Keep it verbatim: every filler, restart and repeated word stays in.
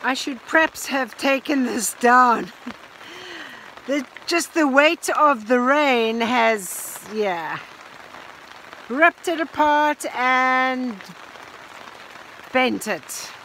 I should perhaps have taken this down. the, just the weight of the rain has, yeah, ripped it apart and bent it.